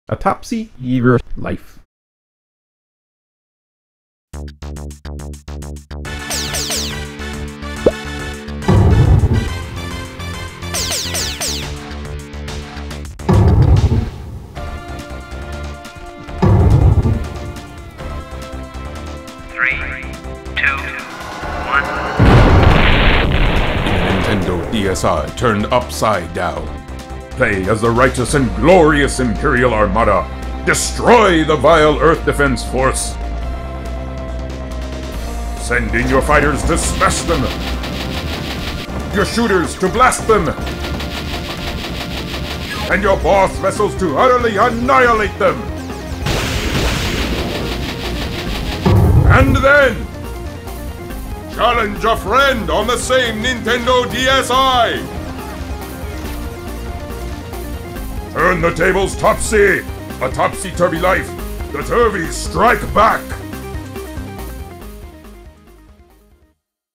A Topsy-Turvy life. Nintendo DSi turned upside down. Play as the righteous and glorious Imperial Armada. Destroy the vile Earth Defense Force. Send in your fighters to smash them. Your shooters to blast them. And your boss vessels to utterly annihilate them. And then challenge a friend on the same Nintendo DSi! Turn the tables, Topsy! A Topsy-Turvy life! The Turvys strike back!